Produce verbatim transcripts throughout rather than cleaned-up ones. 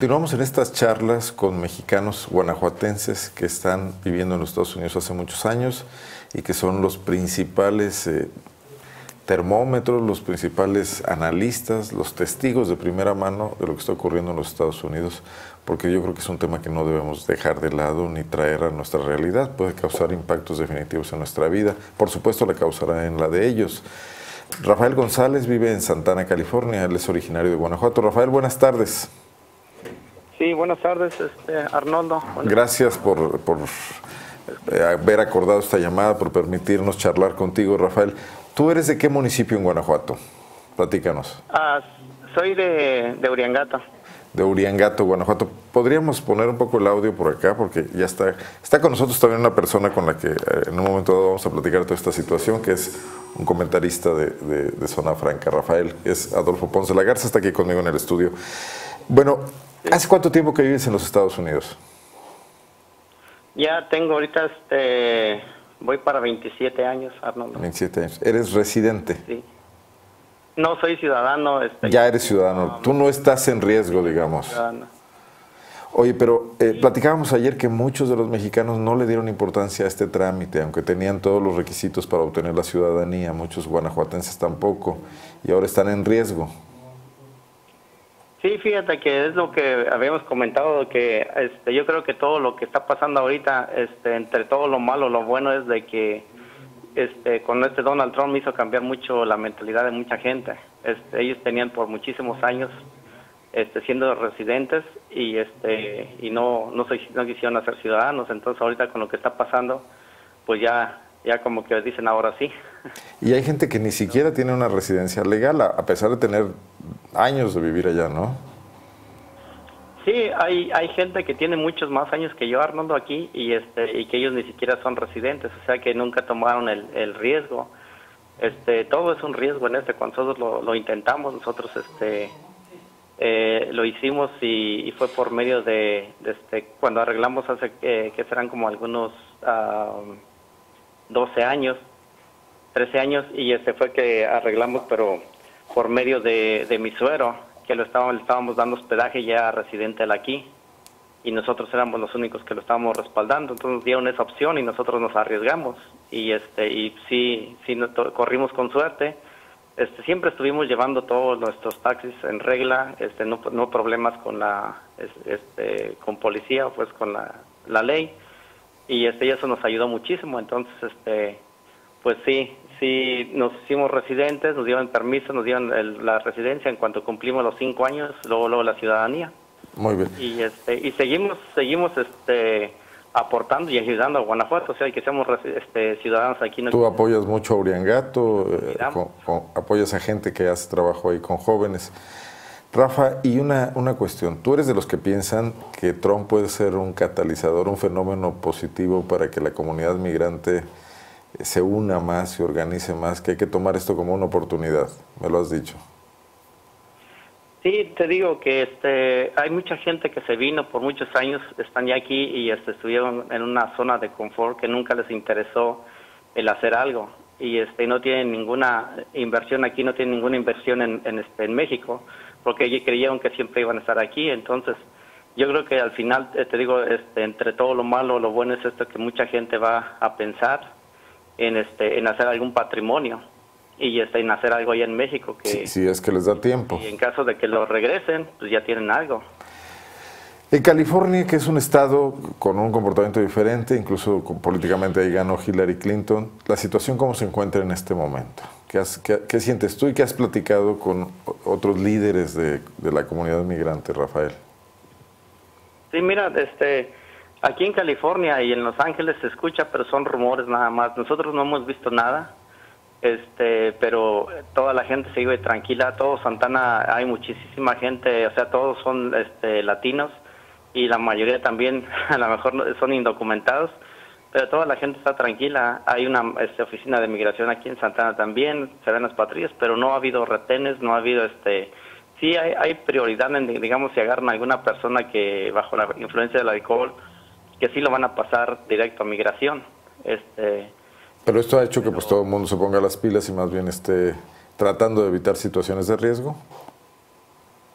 Continuamos en estas charlas con mexicanos guanajuatenses que están viviendo en los Estados Unidos hace muchos años y que son los principales eh, termómetros, los principales analistas, los testigos de primera mano de lo que está ocurriendo en los Estados Unidos, porque yo creo que es un tema que no debemos dejar de lado ni traer a nuestra realidad. Puede causar impactos definitivos en nuestra vida, por supuesto la causará en la de ellos. Rafael González vive en Santana, California, él es originario de Guanajuato. Rafael, buenas tardes. Sí, buenas tardes, este, Arnoldo. Buenas. Gracias por, por eh, haber acordado esta llamada, por permitirnos charlar contigo, Rafael. ¿Tú eres de qué municipio en Guanajuato? Platícanos. Ah, soy de, de Uriangato. De Uriangato, Guanajuato. ¿Podríamos poner un poco el audio por acá? Porque ya está, está con nosotros también una persona con la que eh, en un momento dado vamos a platicar toda esta situación, que es un comentarista de, de, de Zona Franca, Rafael, es Adolfo Ponce Lagarza, está aquí conmigo en el estudio. Bueno, ¿hace cuánto tiempo que vives en los Estados Unidos? Ya tengo ahorita, este, voy para veintisiete años, Arnoldo. veintisiete años. ¿Eres residente? Sí. No, soy ciudadano. Este, ya eres ciudadano. No, Tú no estás en riesgo, digamos. Ciudadano. Oye, pero eh, platicábamos ayer que muchos de los mexicanos no le dieron importancia a este trámite, aunque tenían todos los requisitos para obtener la ciudadanía. Muchos guanajuatenses tampoco, y ahora están en riesgo. Sí, fíjate que es lo que habíamos comentado, que este, yo creo que todo lo que está pasando ahorita, este, entre todo lo malo, lo bueno es de que este, con este Donald Trump hizo cambiar mucho la mentalidad de mucha gente. Este, ellos tenían por muchísimos años este, siendo residentes y este y no no, se, no quisieron hacer ciudadanos. Entonces ahorita con lo que está pasando, pues ya ya como que dicen ahora sí. Y hay gente que ni siquiera tiene una residencia legal, a pesar de tener años de vivir allá, ¿no? Sí, hay hay gente que tiene muchos más años que yo, Arnoldo, aquí, y este y que ellos ni siquiera son residentes, o sea que nunca tomaron el, el riesgo. Este, todo es un riesgo en este, cuando nosotros lo, lo intentamos, nosotros este eh, lo hicimos y, y fue por medio de, de este cuando arreglamos hace eh, que serán como algunos uh, doce años, trece años, y este fue que arreglamos, pero por medio de, de mi suero, que lo estábamos, le estábamos dando hospedaje ya residente él aquí, y nosotros éramos los únicos que lo estábamos respaldando. Entonces nos dieron esa opción y nosotros nos arriesgamos, y este y sí, sí nos corrimos con suerte. Este, siempre estuvimos llevando todos nuestros taxis en regla, este, no, no problemas con la este, con policía, pues con la, la ley. Y este, y eso nos ayudó muchísimo. Entonces, este, pues sí, sí, nos hicimos residentes, nos dieron permiso, nos dieron el, la residencia en cuanto cumplimos los cinco años, luego, luego la ciudadanía. Muy bien. Y este, y seguimos, seguimos, este, aportando y ayudando a Guanajuato, o sea, que seamos este, ciudadanos aquí. Tú apoyas mucho a Uriangato, eh, con, con, apoyas a gente que hace trabajo ahí con jóvenes. Rafa, y una, una cuestión, ¿tú eres de los que piensan que Trump puede ser un catalizador, un fenómeno positivo para que la comunidad migrante se una más, se organice más, que hay que tomar esto como una oportunidad? Me lo has dicho. Sí, te digo que este hay mucha gente que se vino por muchos años, están ya aquí y este, estuvieron en una zona de confort que nunca les interesó el hacer algo, y este no tienen ninguna inversión aquí, no tienen ninguna inversión en, en, este, en México, porque ellos creyeron que siempre iban a estar aquí. Entonces yo creo que al final, eh, te digo, este, entre todo lo malo, lo bueno es esto, que mucha gente va a pensar en este en hacer algún patrimonio y este, en hacer algo allá en México. Que sí, sí, es que les da tiempo. Y en caso de que lo regresen, pues ya tienen algo. En California, que es un estado con un comportamiento diferente, incluso políticamente ahí ganó Hillary Clinton, ¿la situación cómo se encuentra en este momento? ¿Qué, has, qué, qué sientes tú y qué has platicado con otros líderes de, de la comunidad migrante, Rafael? Sí, mira, este, aquí en California y en Los Ángeles se escucha, pero son rumores nada más. Nosotros no hemos visto nada, este, pero toda la gente se vive tranquila. Todo Santana hay muchísima gente, o sea, todos son este, latinos, y la mayoría también a lo mejor son indocumentados, pero toda la gente está tranquila. Hay una este, oficina de migración aquí en Santana también, se ven las patrullas, pero no ha habido retenes, no ha habido este sí hay, hay prioridad en, digamos, si agarran a alguna persona que bajo la influencia del alcohol, que sí lo van a pasar directo a migración. Este pero esto ha hecho que pues todo el mundo se ponga las pilas y más bien esté tratando de evitar situaciones de riesgo.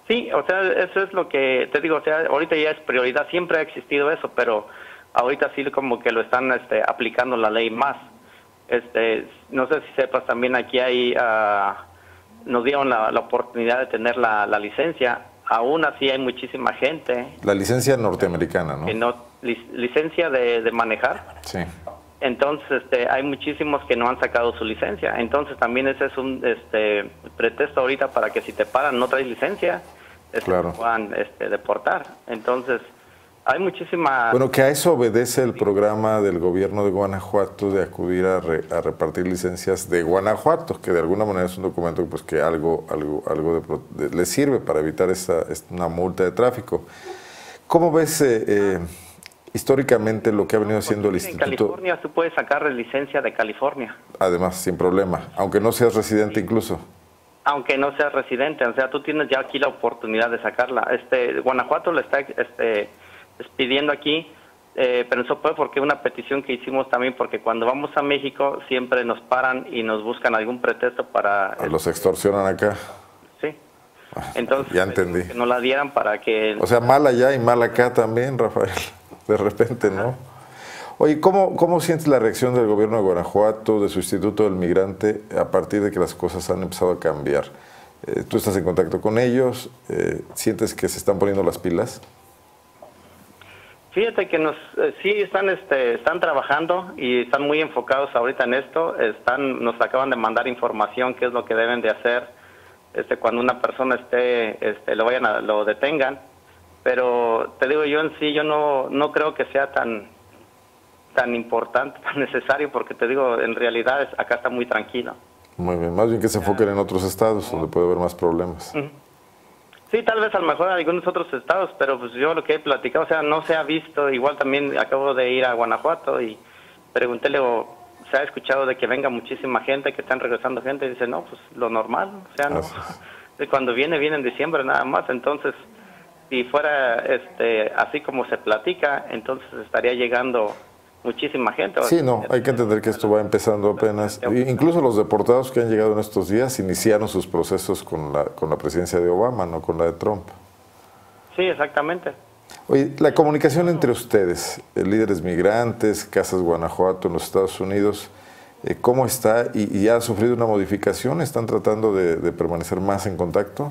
Sí, o sea, eso es lo que te digo, o sea, ahorita ya es prioridad, siempre ha existido eso, pero ahorita sí como que lo están este, aplicando la ley más. Este, no sé si sepas, también aquí hay, uh, nos dieron la, la oportunidad de tener la, la licencia, aún así hay muchísima gente. La licencia norteamericana, ¿no? Que no lic, licencia de, de manejar. Sí. Entonces, este, hay muchísimos que no han sacado su licencia. Entonces, también ese es un este, pretexto ahorita para que si te paran no traes licencia, este, claro. te puedan este, deportar. Entonces, hay muchísima... Bueno, que a eso obedece el programa del gobierno de Guanajuato de acudir a, re, a repartir licencias de Guanajuato, que de alguna manera es un documento pues, que algo, algo, algo de, de, le sirve para evitar esa, una multa de tráfico. ¿Cómo ves... Eh, eh, históricamente lo que ha venido haciendo el instituto? En California tú puedes sacar licencia de California. Además, sin problema, aunque no seas residente incluso. Aunque no seas residente, o sea, tú tienes ya aquí la oportunidad de sacarla. Este, Guanajuato le está este, pidiendo aquí, eh, pero eso fue porque una petición que hicimos también, porque cuando vamos a México siempre nos paran y nos buscan algún pretexto para... Los extorsionan acá. Sí. Entonces, ya entendí. Que nos la dieran para que... O sea, mal allá y mal acá también, Rafael. De repente, ¿no? Oye, ¿cómo, ¿cómo sientes la reacción del gobierno de Guanajuato, de su Instituto del Migrante, a partir de que las cosas han empezado a cambiar? Eh, ¿Tú estás en contacto con ellos? Eh, ¿Sientes que se están poniendo las pilas? Fíjate que nos eh, sí están este están trabajando y están muy enfocados ahorita en esto. Están nos acaban de mandar información qué es lo que deben de hacer este cuando una persona esté este lo vayan a, lo detengan. Pero te digo, yo en sí, yo no no creo que sea tan tan importante, tan necesario, porque te digo, en realidad es, acá está muy tranquilo. Muy bien, más bien que se enfoquen en otros estados donde puede haber más problemas. Sí, tal vez a lo mejor en algunos otros estados, pero pues yo lo que he platicado, o sea, no se ha visto. Igual también acabo de ir a Guanajuato y preguntéle, o se ha escuchado de que venga muchísima gente, que están regresando gente, y dice, no, pues lo normal, o sea, no. Cuando viene, viene en diciembre nada más, entonces... Si fuera este así como se platica, entonces estaría llegando muchísima gente. Sí, no, hay que entender que esto va empezando apenas. Incluso los deportados que han llegado en estos días iniciaron sus procesos con la, con la presidencia de Obama, no con la de Trump. Sí, exactamente. Oye, la comunicación entre ustedes, líderes migrantes, Casas Guanajuato en los Estados Unidos, ¿cómo está? ¿Y, y ha sufrido una modificación? ¿Están tratando de, de permanecer más en contacto?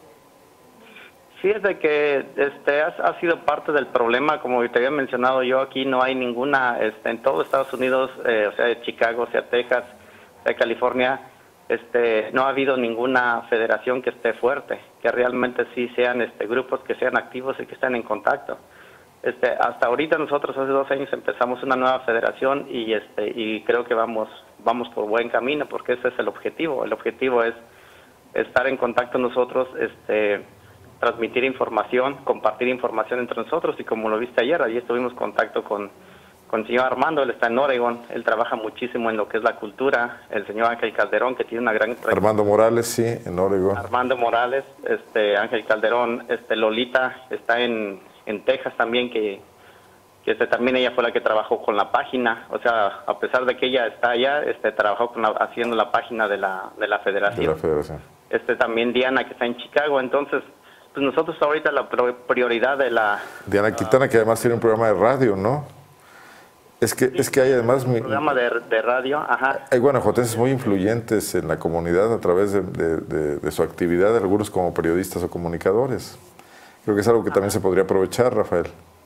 Fíjate que este ha, ha sido parte del problema, como te había mencionado yo, aquí no hay ninguna, este, en todo Estados Unidos, eh, o sea, de Chicago, sea Texas, sea California, este, no ha habido ninguna federación que esté fuerte, que realmente sí sean este, grupos que sean activos y que estén en contacto. Este, hasta ahorita nosotros hace dos años empezamos una nueva federación y este y creo que vamos vamos por buen camino, porque ese es el objetivo. El objetivo es estar en contacto nosotros, este transmitir información, compartir información entre nosotros, y como lo viste ayer, allí estuvimos en contacto con, con el señor Armando, él está en Oregon, él trabaja muchísimo en lo que es la cultura, el señor Ángel Calderón, que tiene una gran... Armando Morales, sí, en Oregon. Armando Morales, este Ángel Calderón, este Lolita, está en, en Texas también, que, que este, también ella fue la que trabajó con la página, o sea, a pesar de que ella está allá, este trabajó con la, haciendo la página de la, de la federación. De la federación. Este también Diana, que está en Chicago, entonces... Pues nosotros ahorita la prioridad de la... Diana Quintana, que además tiene un programa de radio, ¿no? Es que, es que hay además... Un programa de, de radio, ajá. Hay guanajuatenses muy influyentes en la comunidad a través de, de, de, de su actividad, algunos como periodistas o comunicadores. Creo que es algo que también se podría aprovechar, Rafael.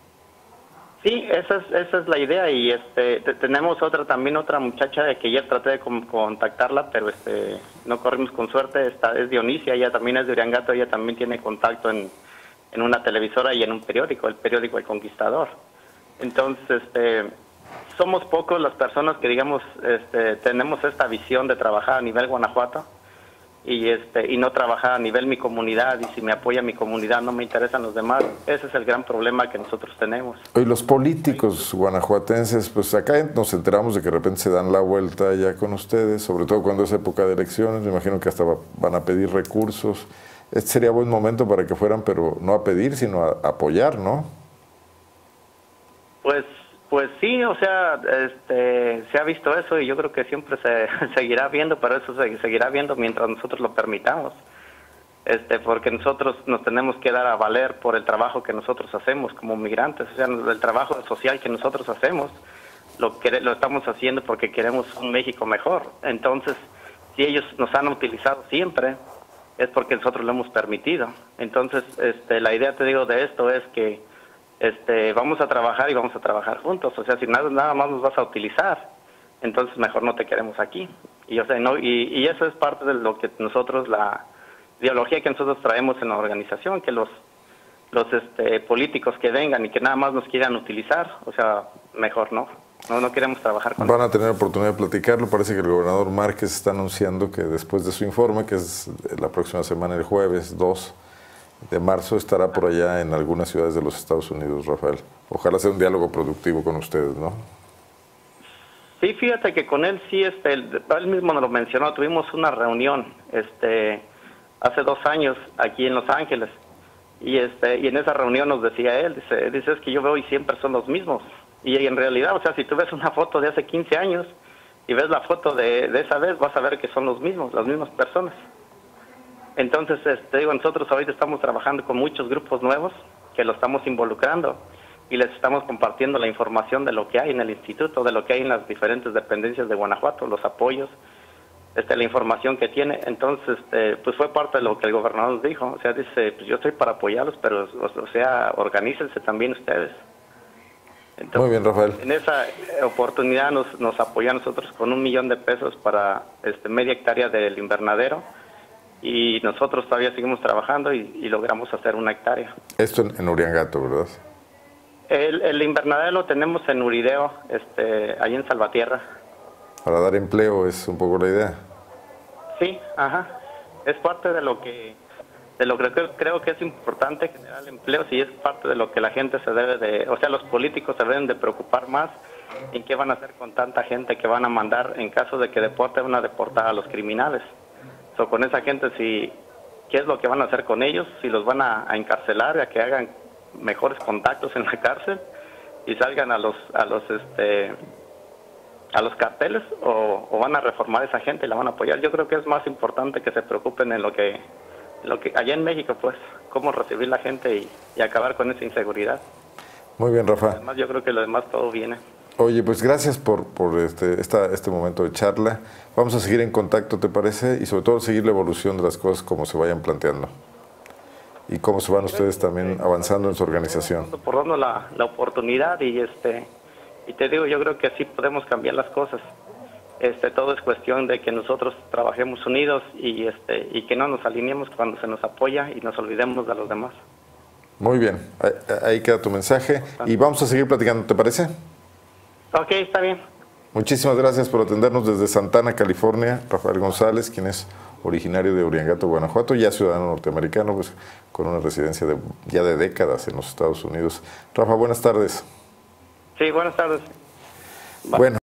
Sí, esa es, esa es la idea, y este tenemos otra también otra muchacha de que ya traté de contactarla, pero este no corrimos con suerte. Esta es Dionisia, ella también es de Uriangato, ella también tiene contacto en, en una televisora y en un periódico, el periódico El Conquistador. Entonces, este somos pocos las personas que digamos este tenemos esta visión de trabajar a nivel Guanajuato y este y no trabajar a nivel mi comunidad, y si me apoya mi comunidad no me interesan los demás. Ese es el gran problema que nosotros tenemos. Y los políticos guanajuatenses, pues acá nos enteramos de que de repente se dan la vuelta ya con ustedes, sobre todo cuando es época de elecciones. Me imagino que hasta van a pedir recursos. Este sería buen momento para que fueran, pero no a pedir, sino a apoyar, ¿no? Pues Pues sí, o sea, este, se ha visto eso, y yo creo que siempre se seguirá viendo, pero eso se seguirá viendo mientras nosotros lo permitamos. este, porque nosotros nos tenemos que dar a valer por el trabajo que nosotros hacemos como migrantes, o sea, el trabajo social que nosotros hacemos, lo, que, lo estamos haciendo porque queremos un México mejor. Entonces, si ellos nos han utilizado siempre, es porque nosotros lo hemos permitido. Entonces, este, la idea, te digo, de esto es que este, vamos a trabajar y vamos a trabajar juntos. O sea, si nada, nada más nos vas a utilizar, entonces mejor no te queremos aquí. Y, o sea, no, y, y eso es parte de lo que nosotros, la ideología que nosotros traemos en la organización, que los, los este, políticos que vengan y que nada más nos quieran utilizar, o sea, mejor no. No, no queremos trabajar con Van a tener oportunidad de platicarlo. Parece que el gobernador Márquez está anunciando que después de su informe, que es la próxima semana, el jueves dos de marzo, estará por allá en algunas ciudades de los Estados Unidos, Rafael. Ojalá sea un diálogo productivo con ustedes, ¿no? Sí, fíjate que con él sí, este, él, él mismo nos lo mencionó. Tuvimos una reunión este, hace dos años aquí en Los Ángeles. Y, este, y en esa reunión nos decía él, dice, dice, es que yo veo y siempre son los mismos. Y en realidad, o sea, si tú ves una foto de hace quince años y ves la foto de, de esa vez, vas a ver que son los mismos, las mismas personas. Entonces, este, digo, nosotros ahorita estamos trabajando con muchos grupos nuevos que lo estamos involucrando y les estamos compartiendo la información de lo que hay en el instituto, de lo que hay en las diferentes dependencias de Guanajuato, los apoyos, este, la información que tiene. Entonces, este, pues fue parte de lo que el gobernador nos dijo. O sea, dice, pues yo estoy para apoyarlos, pero, o, o sea, organícense también ustedes. Entonces, muy bien, Rafael. En esa oportunidad nos, nos apoyó a nosotros con un millón de pesos para este, media hectárea del invernadero y nosotros todavía seguimos trabajando y, y logramos hacer una hectárea. Esto en, en Uriangato, ¿verdad? El, el invernadero lo tenemos en Urideo, este, ahí en Salvatierra. Para dar empleo es un poco la idea. Sí, ajá. Es parte de lo que de lo que creo, creo que es importante generar empleos y es parte de lo que la gente se debe de, o sea, los políticos se deben de preocupar más en qué van a hacer con tanta gente que van a mandar en caso de que deporten, van a deportar a los criminales. O so, con esa gente, si, ¿qué es lo que van a hacer con ellos? Si los van a, a encarcelar, a que hagan mejores contactos en la cárcel y salgan a los a los este a los carteles o, o van a reformar a esa gente y la van a apoyar. Yo creo que es más importante que se preocupen en lo que lo que allá en México, pues, cómo recibir la gente y, y acabar con esa inseguridad. Muy bien, Rafa. Además, yo creo que lo demás todo viene. Oye, pues gracias por, por este, esta, este momento de charla. Vamos a seguir en contacto, ¿te parece? Y sobre todo seguir la evolución de las cosas como se vayan planteando. Y cómo se van ustedes también avanzando en su organización. Por darnos la, la oportunidad y este y te digo, yo creo que sí podemos cambiar las cosas. Este, todo es cuestión de que nosotros trabajemos unidos y este y que no nos alineemos cuando se nos apoya y nos olvidemos de los demás. Muy bien, ahí, ahí queda tu mensaje y vamos a seguir platicando, ¿te parece? Ok, está bien. Muchísimas gracias por atendernos desde Santana, California, Rafael González, quien es originario de Uriangato, Guanajuato, ya ciudadano norteamericano, pues con una residencia de, ya de décadas en los Estados Unidos. Rafa, buenas tardes. Sí, buenas tardes. Bueno.